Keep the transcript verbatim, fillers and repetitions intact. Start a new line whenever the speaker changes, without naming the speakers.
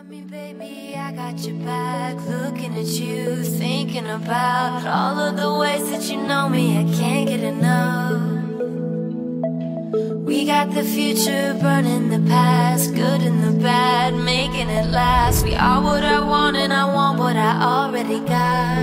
got me, baby, I got your back. Looking at you, thinking about all of the ways that you know me, I can't get enough. We got the future, burning the past, good and the bad, making it last. We are what I want and I want what I already got.